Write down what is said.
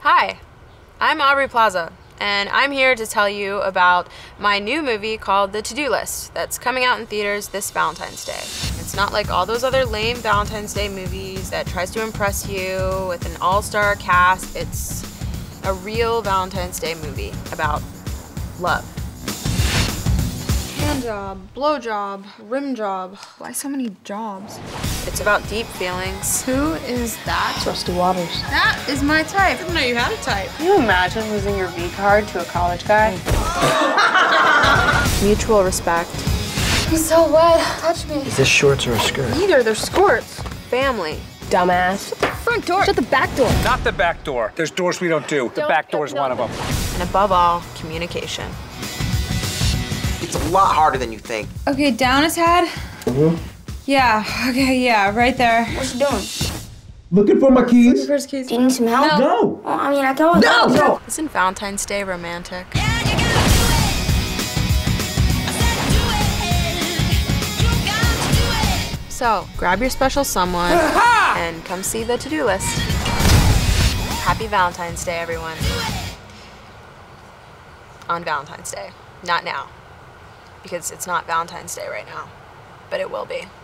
Hi, I'm Aubrey Plaza, and I'm here to tell you about my new movie called The To-Do List that's coming out in theaters this Valentine's Day. It's not like all those other lame Valentine's Day movies that tries to impress you with an all-star cast. It's a real Valentine's Day movie about love. Hand job, blow job, rim job. Why so many jobs? It's about deep feelings. Who is that? Rusty Waters. That is my type. I didn't know you had a type. Can you imagine losing your V card to a college guy? Mutual respect. He's so wet. Touch me. Is this shorts or a skirt? Neither. They're skirts. Family. Dumbass. Front door. Shut the back door. Not the back door. There's doors we don't do. The back door's one of them. And above all, communication. It's a lot harder than you think. Okay, down his head. Yeah, okay, yeah, right there. What's he doing? Looking for my keys. First keys. Do you need some help? No. Well, I mean, I can always No. Isn't Valentine's Day romantic? So, grab your special someone and come see The To-Do List. Happy Valentine's Day, everyone. On Valentine's Day. Not now. Because it's not Valentine's Day right now. But it will be.